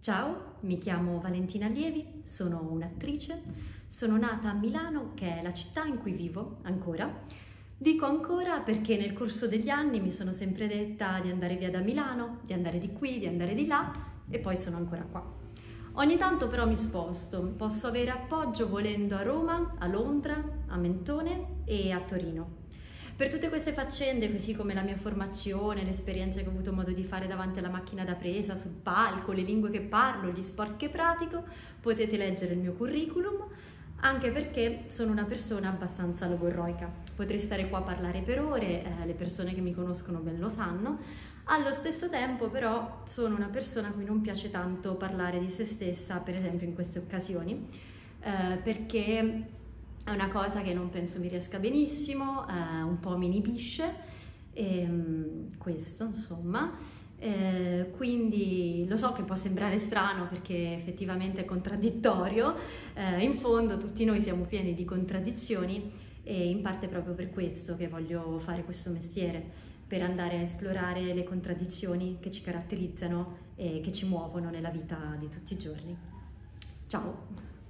Ciao, mi chiamo Valentina Lievi, sono un'attrice, sono nata a Milano, che è la città in cui vivo ancora. Dico ancora perché nel corso degli anni mi sono sempre detta di andare via da Milano, di andare di qui, di andare di là e poi sono ancora qua. Ogni tanto però mi sposto, posso avere appoggio volendo a Roma, a Londra, a Mentone e a Torino. Per tutte queste faccende, così come la mia formazione, le esperienze che ho avuto modo di fare davanti alla macchina da presa, sul palco, le lingue che parlo, gli sport che pratico, potete leggere il mio curriculum, anche perché sono una persona abbastanza logorroica. Potrei stare qua a parlare per ore, le persone che mi conoscono ben lo sanno. Allo stesso tempo però sono una persona a cui non piace tanto parlare di se stessa, per esempio in queste occasioni, perché è una cosa che non penso mi riesca benissimo, un po' mi inibisce, questo insomma. Quindi lo so che può sembrare strano perché effettivamente è contraddittorio, in fondo tutti noi siamo pieni di contraddizioni e in parte è proprio per questo che voglio fare questo mestiere, per andare a esplorare le contraddizioni che ci caratterizzano e che ci muovono nella vita di tutti i giorni. Ciao!